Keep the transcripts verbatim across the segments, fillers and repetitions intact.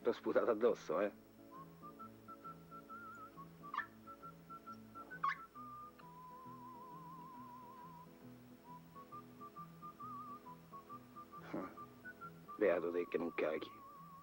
t'ho sputato addosso, eh? Beato te che non caghi.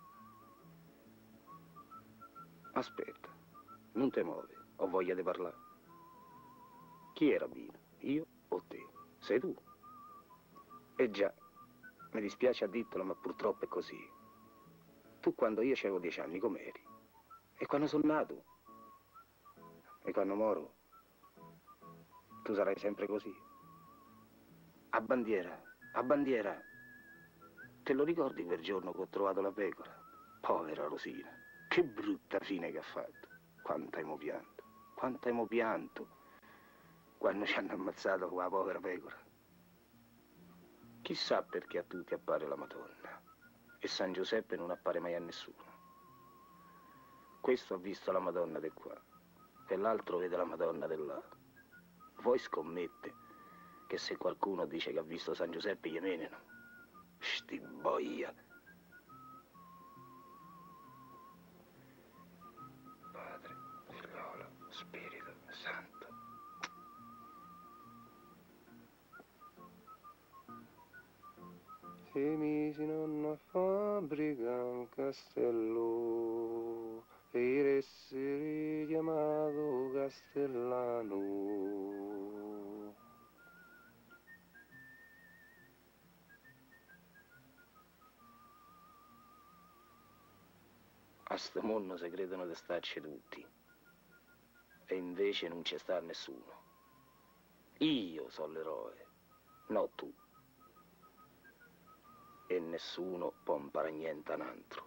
Aspetta, non te muovi, ho voglia di parlare. Chi era Bino? Io o te? Sei tu? Eh già, mi dispiace a dirtelo, ma purtroppo è così. Tu quando io avevo dieci anni com'eri? E quando sono nato? E quando moro? Tu sarai sempre così. A bandiera, a bandiera. Te lo ricordi quel giorno che ho trovato la pecora? Povera Rosina, che brutta fine che ha fatto. Quanto abbiamo pianto, quanto abbiamo pianto quando ci hanno ammazzato quella povera pecora. Chissà perché a tutti appare la Madonna e San Giuseppe non appare mai a nessuno. Questo ha visto la Madonna di qua e l'altro vede la Madonna di là. Voi scommette che se qualcuno dice che ha visto San Giuseppe gli menano. Sti boia. Padre, Figliolo, Spirito Santo. Si misi nonno a fabbrica un castello per essere chiamato Castellano. A sto mondo si credono di starci tutti e invece non ci sta nessuno. Io sono l'eroe, no tu. E nessuno può imparare niente a un altro.